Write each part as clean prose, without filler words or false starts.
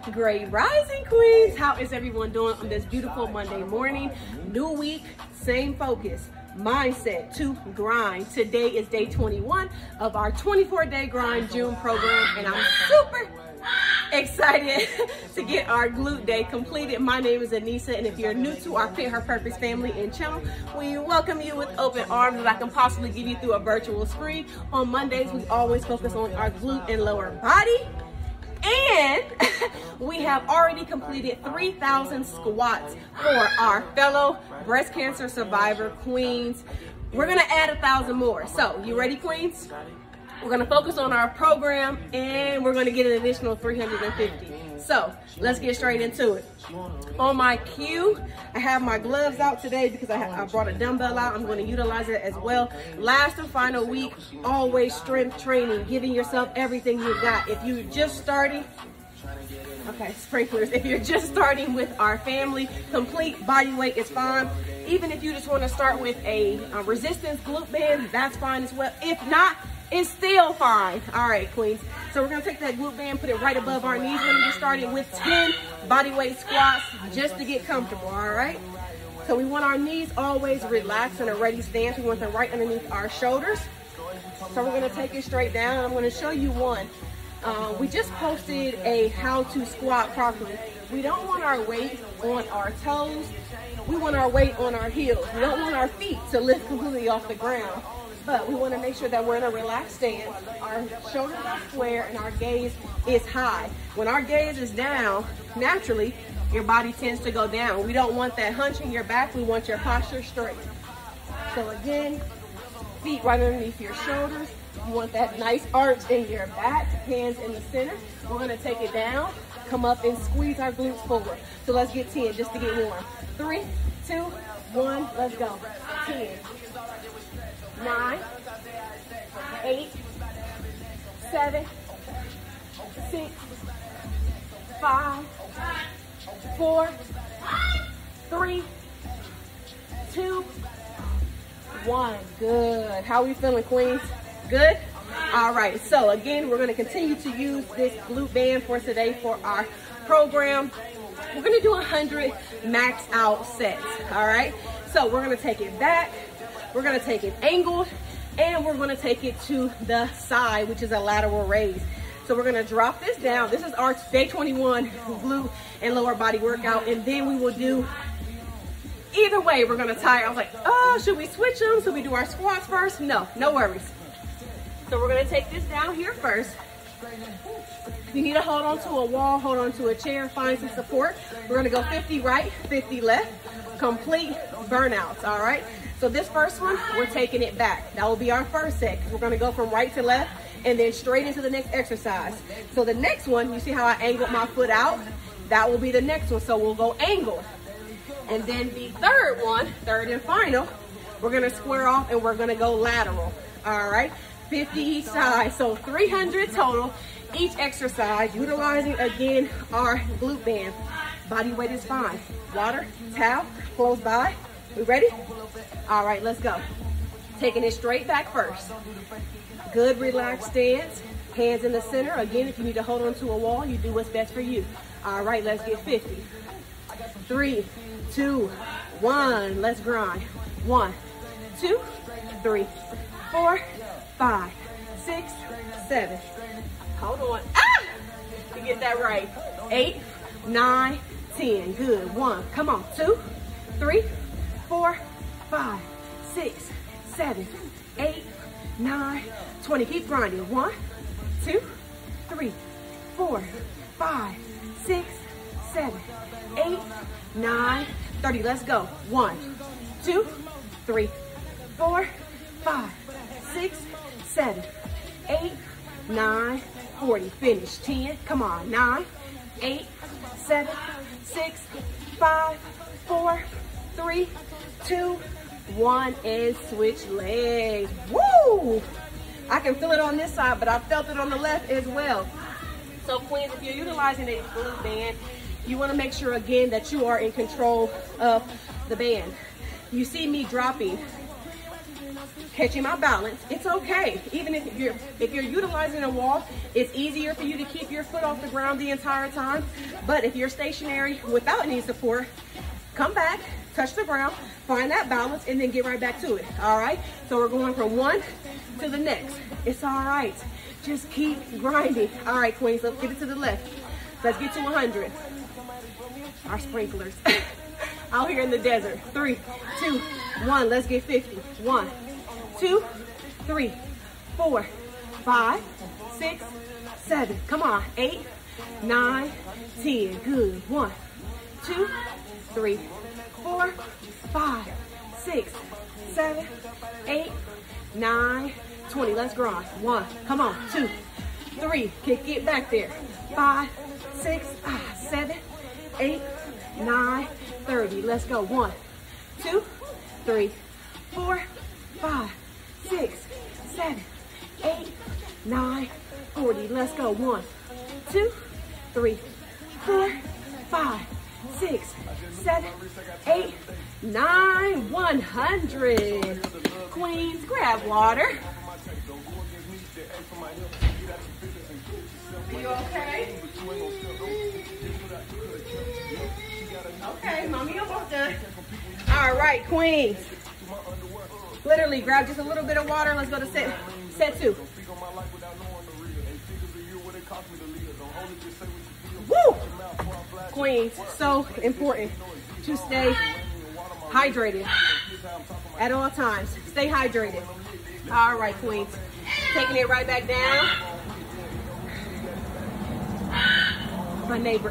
Great rising, queens. How is everyone doing on this beautiful Monday morning? New week, same focus, mindset to grind. Today is day 21 of our 24-day grind June program, and I'm super excited to get our glute day completed. My name is Anissa, and if you're new to our Fit Her Purpose family and channel, we welcome you with open arms that I can possibly give you through a virtual screen. On Mondays, we always focus on our glute and lower body. And we have already completed 3,000 squats for our fellow breast cancer survivor queens. We're gonna add 1,000 more. So, you ready, queens? We're gonna focus on our program and we're gonna get an additional 350. So, let's get straight into it. On my cue, I have my gloves out today because I brought a dumbbell out. I'm gonna utilize it as well. Last and final week, always strength training, giving yourself everything you got. If you're just starting, okay, sprinklers. If you're just starting with our family, complete body weight is fine. Even if you just wanna start with a resistance glute band, that's fine as well. If not, it's still fine. All right, queens. So we're gonna take that glute band, put it right above our knees. We're gonna get started with 10 body weight squats just to get comfortable, all right? So we want our knees always relaxed in a ready stance. We want them right underneath our shoulders. So we're gonna take it straight down. I'm gonna show you one. We just posted a how to squat properly. We don't want our weight on our toes. We want our weight on our heels. We don't want our feet to lift completely off the ground. But we want to make sure that we're in a relaxed stance. Our shoulders are square and our gaze is high. When our gaze is down, naturally, your body tends to go down. We don't want that hunch in your back. We want your posture straight. So again, feet right underneath your shoulders. You want that nice arch in your back, hands in the center. We're going to take it down, come up and squeeze our glutes forward. So let's get 10 just to get warm. 3, 2, 1, let's go. 10. 9, 8, 7, 6, 5, 4, 3, 2, 1. Good. How are we feeling, queens? Good? All right. So again, we're going to continue to use this glute band for today for our program. We're going to do 100 max out sets. All right. So we're going to take it back. We're gonna take it angled and we're gonna take it to the side, which is a lateral raise. So we're gonna drop this down. This is our day 21 glute and lower body workout. And then we will do, either way, we're gonna tie it. I was like, oh, should we switch them? Should we do our squats first? No, no worries. So we're gonna take this down here first. If you need to hold on to a wall, hold on to a chair, find some support. We're gonna go 50 right, 50 left, complete burnouts, all right? So this first one, we're taking it back. That will be our first set. We're gonna go from right to left and then straight into the next exercise. So the next one, you see how I angled my foot out? That will be the next one, so we'll go angled. And then the third one, third and final, we're gonna square off and we're gonna go lateral, all right? 50 each side, so 300 total each exercise, utilizing again our glute band. Body weight is fine. Water, towel, close by. We ready? All right, let's go. Taking it straight back first. Good relaxed stance. Hands in the center. Again, if you need to hold on to a wall, you do what's best for you. All right, let's get 50. 3, 2, 1. Let's grind. 1, 2, 3, 4, 5, 6, 7. Hold on. Ah! You get that right. 8, 9, 10. Good. 1. Come on. 2, 3, 4, 5, 6, 7, 8, 9, 20. Keep grinding. 1, 2, 3, 4, 5, 6, 7, 8, 9, 30. Let's go. 1, 2, 3, 4, 5, 6, 7, 8, 9, 40. Finish. 10. Come on. 9, 8, 7, 6, 5, 4, 3, 2, 1, and switch legs. Woo! I can feel it on this side, but I felt it on the left as well. So queens, if you're utilizing a glute band, you want to make sure again that you are in control of the band. You see me dropping catching my balance. It's okay. Even if you're utilizing a wall, it's easier for you to keep your foot off the ground the entire time. But if you're stationary without any support, come back, touch the ground, find that balance, and then get right back to it. All right? So we're going from one to the next. It's all right. Just keep grinding. All right, queens, let's get it to the left. Let's get to 100. Our sprinklers out here in the desert. 3, 2, 1. Let's get 50. 1, 2, 3, 4, 5, 6, 7. Come on. 8, 9, 10. Good. 1, 2, 3, 4, 5, 6, 7, 8, 9, 20. Let's grind. 1. Come on. 2, 3. Kick it back there. 5, 6, 7, 8, 9, 30. Let's go. 1, 2, 3, 4, 5, 6, 7, 8, 9, 40. Let's go. 1, 2, 3, 4, 5, 6, 7, 8, 9, 100. Queens, grab water. You okay? Okay, mommy almost done. All right, queens. Literally grab just a little bit of water. Let's go to set 2. Woo! Queens, so important to stay hydrated at all times. Stay hydrated. All right, queens. Taking it right back down. My neighbor.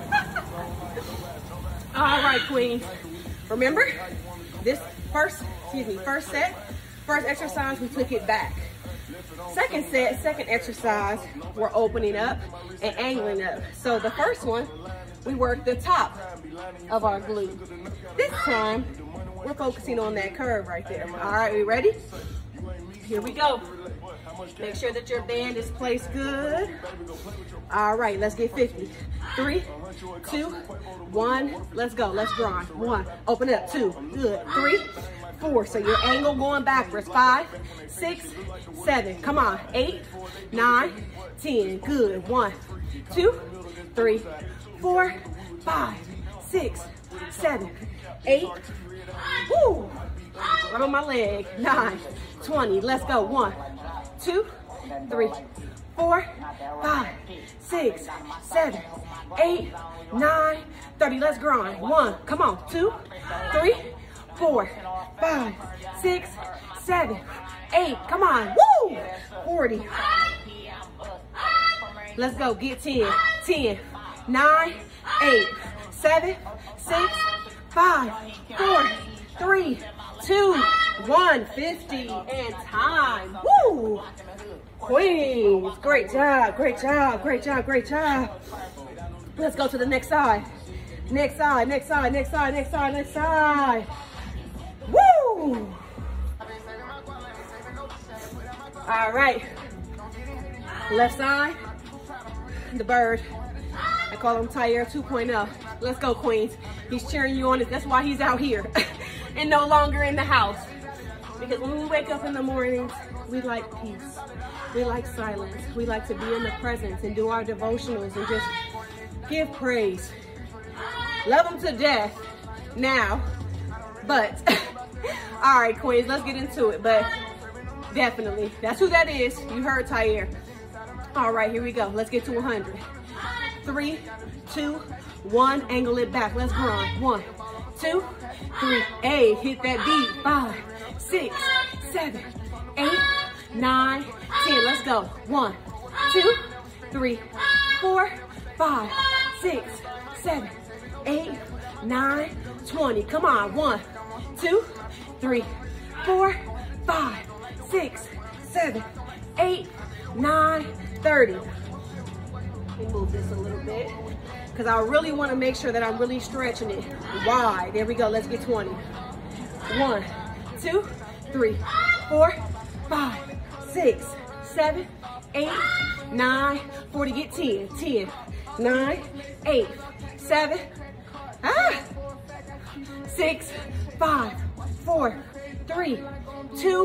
All right, queens. Remember, this first exercise, we took it back. Second exercise, we're opening up and angling up. So the first one, we worked the top of our glute. This time, we're focusing on that curve right there. All right, we ready? Here we go. Make sure that your band is placed good. All right, let's get 50. 3, 2, 1. Let's go. Let's grind. 1. Open it up. 2. Good. 3, 4. So your angle going backwards. 5, 6, 7. Come on. 8, 9, 10. Good. 1, 2, 3, 4, 5, 6, 7, 8. Woo! Rub on my leg. 9, 20. Let's go. 1, 2, 3, 4, 5, 6, 7, 8, 9, 30. Let's grind. 1. Come on. 2, 3, 4, 5, 6, 7, 8. Come on. Woo! 40. Let's go. Get 10. 10, 9, 8, 7, 6, 5, 4, 3, 2, 1. 50 and time. Woo! Queens, great job, great job, great job, great job. Let's go to the next side. Next side, next side, next side, next side, next side. Woo! All right. Left side, the bird. I call him Tyre 2.0. Let's go, queens. He's cheering you on. That's why he's out here and no longer in the house. Because when we wake up in the mornings, we like peace. We like silence. We like to be in the presence and do our devotionals and just give praise. Love him to death now. But, all right, queens, let's get into it. But definitely, that's who that is. You heard Tyre. All right, here we go. Let's get to 100. 3, 2, 1. Angle it back. Let's grind. 1, 2, 3. 8. Hit that beat. 5, 6, 7, 8, 9, 10. Let's go. 1, 2, 3, 4, 5, 6, 7, 8, 9, 20. Come on. 1, 2, 3, 4, 5, 6, 7, 8, 9, 30. Let me move this a little bit because I really want to make sure that I'm really stretching it wide. There we go. Let's get 20. 1, 2, 3, 4, 5, 6, 7, 8, 9, 40. Get 10. 10, 9, 8, 7, 6, 5, 4, 3, 2,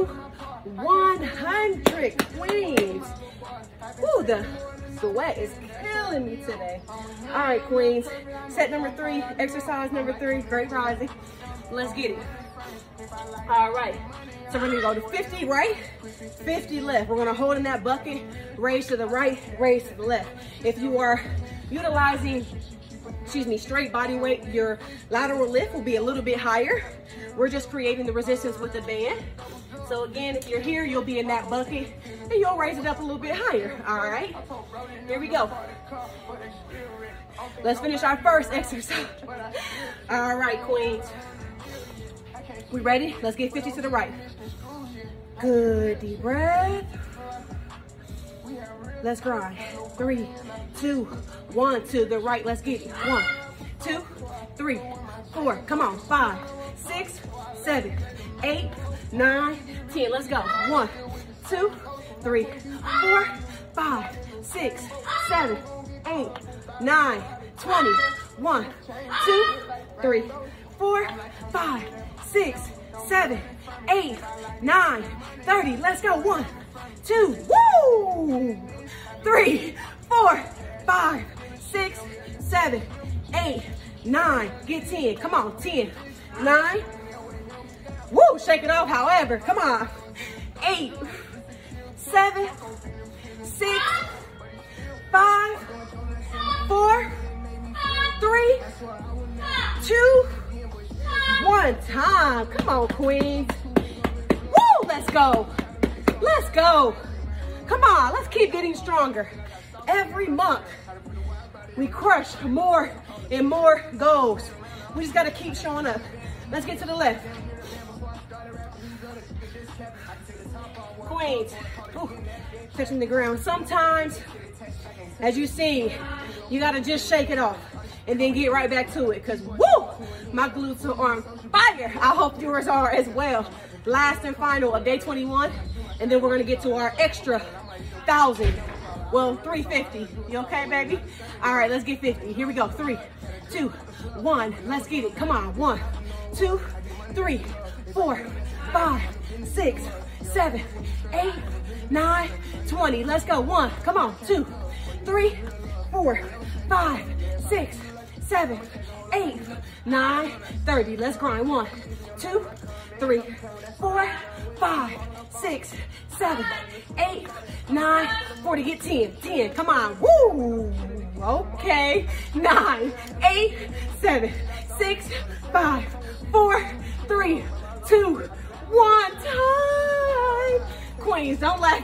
100. Queens. Woo, the sweat is killing me today. All right, queens. Set number 3, exercise number 3, great rising. Let's get it. All right, so we're gonna go to 50 right, 50 left. We're gonna hold in that bucket, raise to the right, raise to the left. If you are utilizing, straight body weight, your lateral lift will be a little bit higher. We're just creating the resistance with the band. So again, if you're here, you'll be in that bucket and you'll raise it up a little bit higher. All right, here we go. Let's finish our first exercise. All right, queens. We ready? Let's get 50 to the right. Good, deep breath. Let's grind. 3, 2, 1, to the right. Let's get it. 1, 2, 3, 4. Come on. 5, 6, 7, 8, 9, 10. Let's go. 1, 2, 3, 4, 5, 6, 7, 8, 9, 20. 1, 2, 3, 4, 5, 6, 7, 8, 9, 30. Let's go. 1, 2, woo! 3, 4, 5, 6, 7, 8, 9. Get 10. Come on. 10, 9. Woo! Shake it off. However, come on. 8, 7, 6, 5, 4, 3, 2, 1 time. Come on, queens. Woo! Let's go. Let's go. Come on, let's keep getting stronger. Every month, we crush more and more goals. We just gotta keep showing up. Let's get to the left. Queens, ooh, touching the ground. Sometimes, as you see, you gotta just shake it off and then get right back to it, because woo, my glutes are on fire. I hope yours are as well. Last and final of day 21, and then we're gonna get to our extra 1,000, well, 350. You okay, baby? All right, let's get 50. Here we go. 3, 2, 1. Let's get it. Come on. 1, 2, 3, 4, 5, 6, 7, 8, 9, 20. Let's go. 1. Come on. 2, 3, 4, 5, 6, 7, 8, 9, 30. Let's grind. 1, 2, 3, 4, 5, 6, 7, 8, 9, 40. Get 10. 10. Come on. Woo! Okay. 9, 8, 7, 6, 5, 4, 3, 2, 1 time. Queens, don't laugh.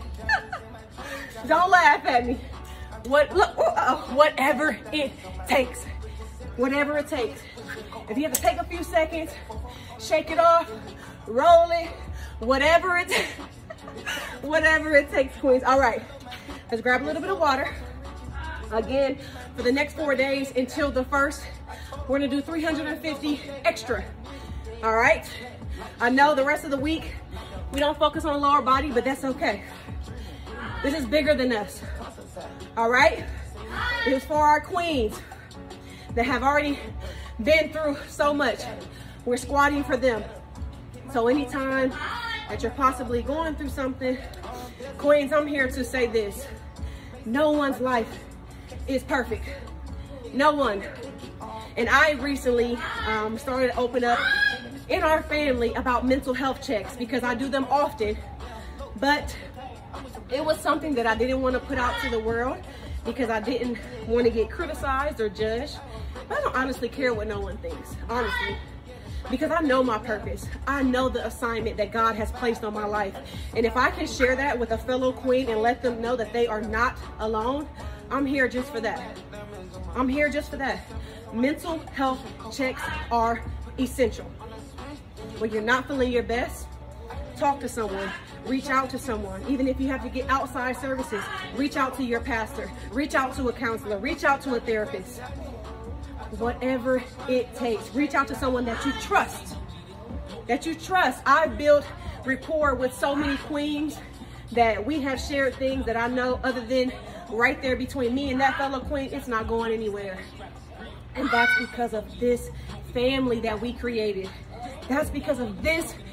Don't laugh at me. Whatever it takes. Whatever it takes. If you have to take a few seconds, shake it off, roll it, whatever it takes, queens. All right, let's grab a little bit of water. Again, for the next 4 days until the 1st, we're gonna do 350 extra. All right, I know the rest of the week we don't focus on lower body, but that's okay. This is bigger than us. All right, it is for our queens that have already been through so much. We're squatting for them. So anytime that you're possibly going through something, queens, I'm here to say this. No one's life is perfect. No one. And I recently started to open up in our family about mental health checks, because I do them often, but it was something that I didn't want to put out to the world because I didn't want to get criticized or judged. But I don't honestly care what no one thinks, honestly, because I know my purpose. I know the assignment that God has placed on my life. And if I can share that with a fellow queen and let them know that they are not alone, I'm here just for that. I'm here just for that. Mental health checks are essential. When you're not feeling your best, talk to someone, reach out to someone. Even if you have to get outside services, reach out to your pastor, reach out to a counselor, reach out to a therapist. Whatever it takes, reach out to someone that you trust. I've built rapport with so many queens that we have shared things that I know, other than right there between me and that fellow queen, it's not going anywhere. And that's because of this family that we created. That's because of this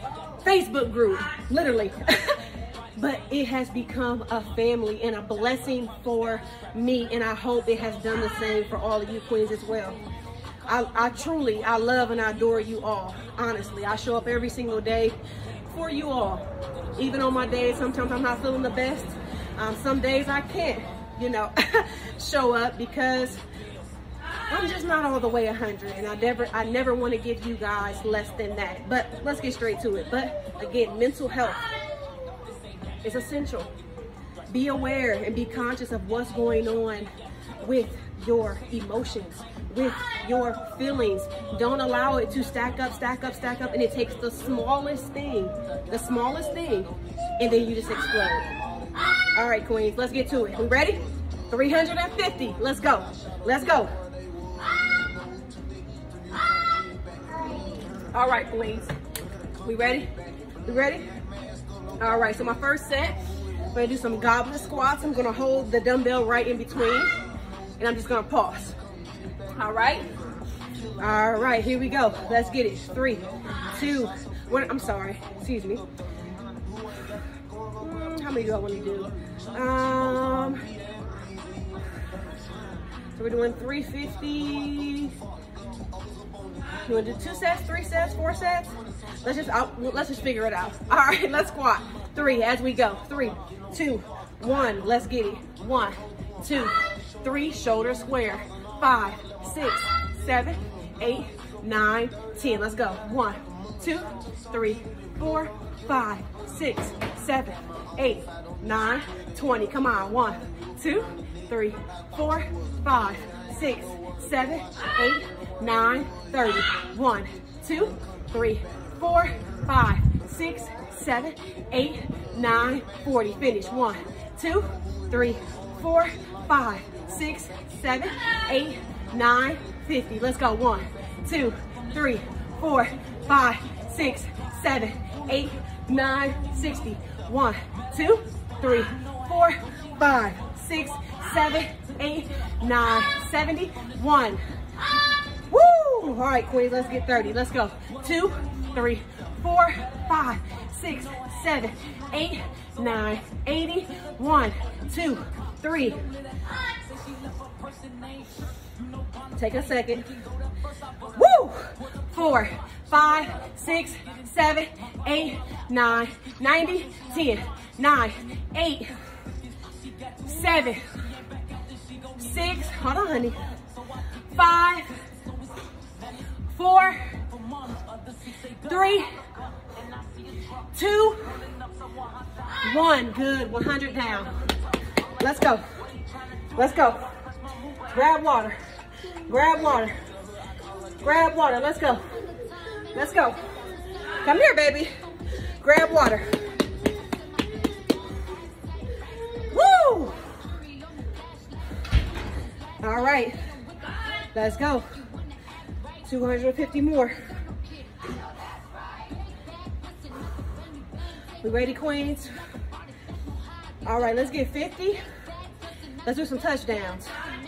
Facebook group, literally. But it has become a family and a blessing for me, and I hope it has done the same for all of you queens as well. I truly love and I adore you all. Honestly, I show up every single day for you all. Even on my days, sometimes I'm not feeling the best. Some days I can't, you know, show up because I'm just not all the way 100, and I never want to give you guys less than that. But let's get straight to it. But again, mental health is essential. Be aware and be conscious of what's going on with your emotions, with your feelings. Don't allow it to stack up, and it takes the smallest thing, and then you just explode. All right, queens, let's get to it. We ready? 350, let's go. Let's go. All right, queens, we ready? We ready? All right, so my first set, I'm gonna do some goblet squats. I'm gonna hold the dumbbell right in between, and I'm just gonna pause. All right? All right, here we go. Let's get it. 3, 2, 1. I'm sorry, excuse me. How many do I want to do? So we're doing 350. You want to do 2 sets, 3 sets, 4 sets? Let's just figure it out. All right, let's squat. 3 as we go. 3, 2, 1. Let's get it. 1, 2, 3. Shoulder square. 5, 6, 7, 8, 9, 10. Let's go. 1, 2, 3, 4, 5, 6, 7, 8, 9, 20. Come on. 1, 2, 3, 4, 5, 6, 7, 8, 9, 30. 1, 2, 3, 4, 5, 6, 7, 8, 9, 40. Finish. 1, 2, 3, 4, 5, 6, 7, 8, 9, 50. Let's go. 1, 2, 3, 4, 5, 6, 7, 8, 9, 60. 1, 2, 3, 4, 5, 6, 7, 8, 9, 70. 1. Woo! All right, queens, let's get 30. Let's go. 2, 3, 4, 5, 6, 7, 8, 9, 80. 1, 2, 3. Take a second. Woo! 4, 5, 6, 7, 8, 9, 90, 10, 9, 8, 7, 6, hold on, honey. 5, 4, 3, 2, 1. Good. 100 down. Let's go. Let's go. Grab water. Grab water. Grab water. Let's go. Let's go. Come here, baby. Grab water. Woo! All right. Let's go. 250 more. We ready, queens? All right, let's get 50. Let's do some touchdowns.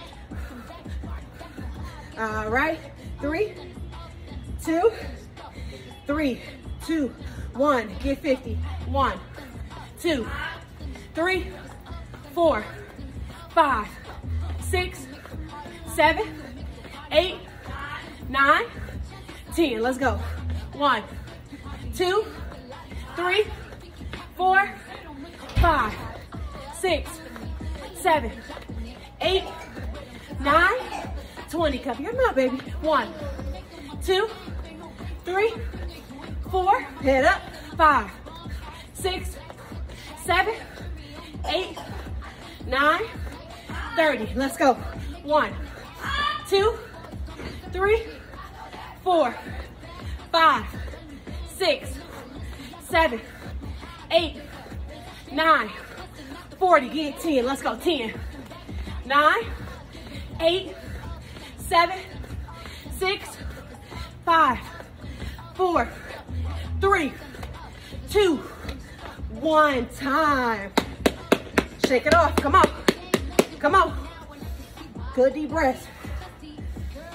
All right, 3, 2, 3, 2, 1. Get 50. 1, 2, 3, 4, 5, 6, 7, 8, 9, 10. Let's go. 1, 2, 3, 4, 5, 6, 7, 8, 9, 20. Cover your mouth, baby. 1, 2, 3, 4. Head up. 5, 6, 7, 8, 9, 30. Let's go. 1, 2, 3, 4, 5, 6, 7, 8, 9, 40. Get 10. Let's go. 10, 9, 8, 7, 6, 5, 4, 3, 2, 1. Time. Shake it off. Come on. Come on. Good deep breath.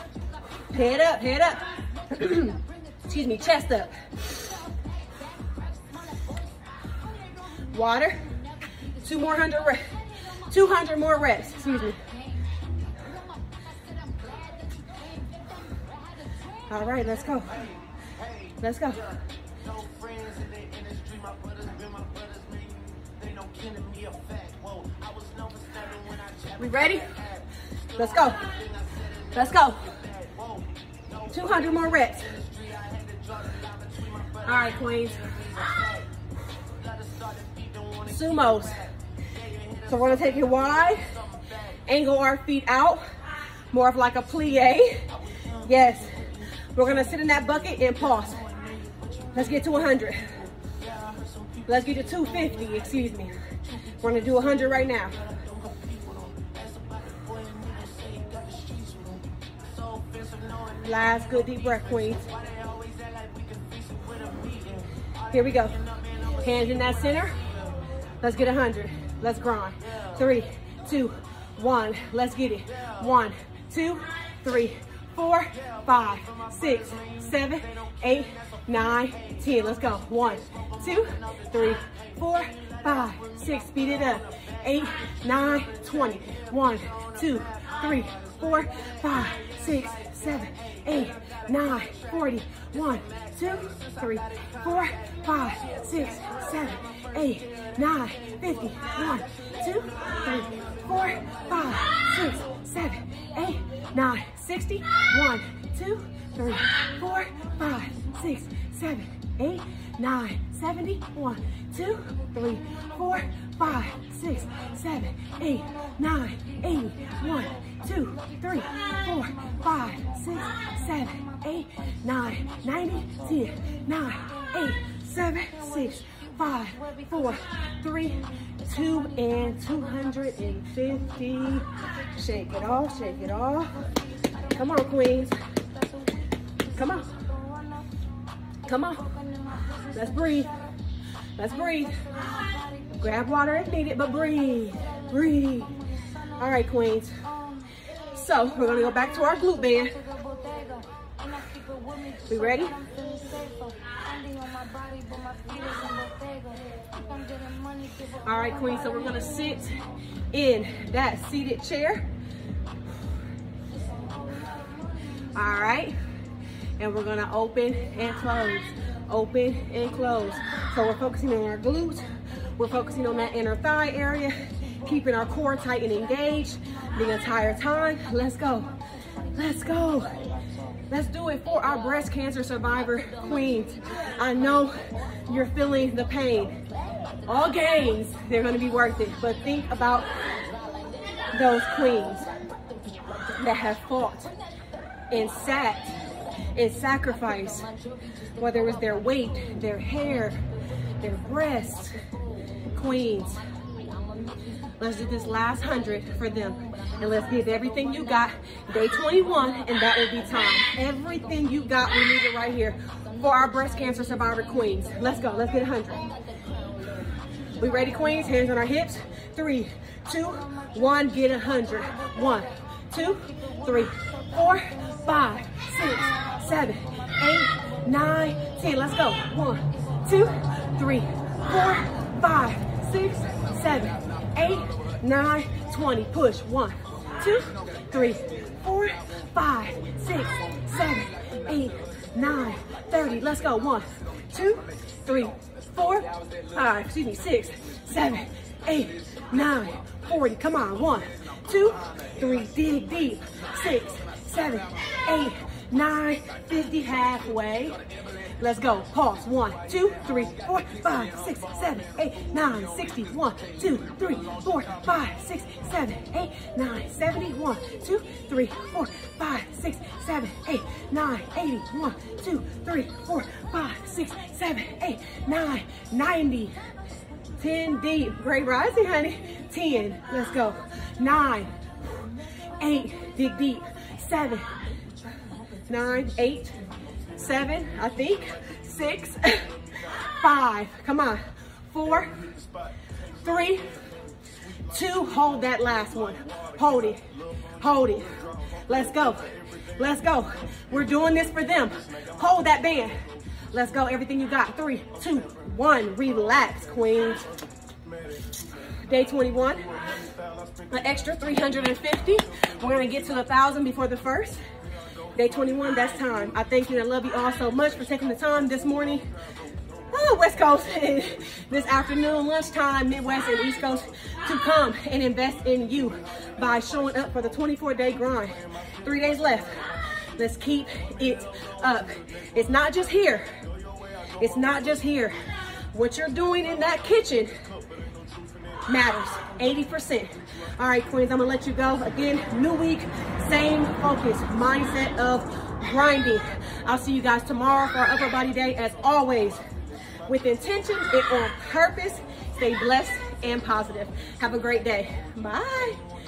Head up, head up. Excuse me, chest up. water. 200 more reps, excuse me. All right, let's go. Let's go. We ready? Let's go. Let's go. 200 more reps. All right, queens. Sumos. So we're gonna take it wide, angle our feet out, more of like a plie. Yes. We're gonna sit in that bucket and pause. Let's get to 100. Let's get to 250, excuse me. We're gonna do 100 right now. Last good deep breath, queens. Here we go. Hands in that center. Let's get 100. Let's grind. 3, 2, 1. Let's get it. 1, 2, 3, 4, 5, 6, 7, 8, 9, 10. Let's go. 1, 2, 3, 4, 5, 6. Speed it up. 8, 9, 20. 1, 2, 3, 4, 5, 6, 7, 8, 9, 40. 1, 2, 3, 4, 5, 6, 7, 8, 9, 50. 1, 2, 3, 4, 5, 6, 7, 8, 9, 60. 1, 2, 3, 4, 5, 6, 7, 8, 9, 70. 1, 2, 3, 4, 5, 6, 7, 8, 9, 80. 1, 2, 3, 4, 5, 6, 7, 8, 9, 90, 10, 9, 8, 7, 6, 5, 4, 3, 2, and 250. Shake it off, shake it off. Come on, queens. Come on. Come on. Let's breathe. Let's breathe. Grab water if needed, but breathe. Breathe. All right, queens. So we're gonna go back to our glute band. We ready? All right, queens, so we're gonna sit in that seated chair. All right, and we're gonna open and close, open and close. So we're focusing on our glutes. We're focusing on that inner thigh area, keeping our core tight and engaged the entire time. Let's go. Let's go. Let's do it for our breast cancer survivor queens. I know you're feeling the pain. All gains, they're gonna be worth it, but think about those queens that have fought and sat and sacrificed, whether it was their weight, their hair, their breasts. Queens, let's do this last 100 for them. And let's give everything you got. Day 21, and that will be time. Everything you got, we need it right here for our breast cancer survivor queens. Let's go, let's get 100. We ready, queens? Hands on our hips. 3, 2, 1, get 100. 1, 2, 3, 4, 5, 6, 7, 8, 9, 10. Let's go. 1, 2, 3, 4, 5, 6, 7, 8, 9, 20. Push. 1, 2, 3, 4, 5, 6, 7, 8, 9, 30. Let's go. 1, 2, 3, 4, 5, 6, 7, 8, 9, 40. Come on. 1, 2, 3. Dig deep. 6, 7, 8, 9, 50. Halfway. Let's go. Pause. 1, 2, 3, 4, 5, 6, 7, 8, 9, 60. 1, 2, 3, 4, 5, 6, 7, 8, 9, 70. 1, 2, 3, 4, 5, 6, 7, 8, 9, 80. 1, 2, 3, 4, 5, 6, 7, 8, 9, 90. 10 deep. Great rising, honey. 10. Let's go. 9, 8. Dig deep. 7, 9, 8. 7, I think, 6, 5, come on, 4, 3, 2, hold that last one, hold it, hold it, let's go, let's go, we're doing this for them, hold that band, let's go, everything you got, 3, 2, 1, relax, queens, Day 21, an extra 350. We're gonna get to 1,000 before the first. Day 21, that's time. I thank you and I love you all so much for taking the time this morning, West Coast, this afternoon, lunchtime, Midwest and East Coast, to come and invest in you by showing up for the 24-day grind. 3 days left. Let's keep it up. It's not just here. It's not just here. What you're doing in that kitchen matters, 80%. All right, Queens, I'm gonna let you go. Again, new week, same focus, mindset of grinding. I'll see you guys tomorrow for our upper body day. As always, with intention and on purpose, stay blessed and positive. Have a great day. Bye.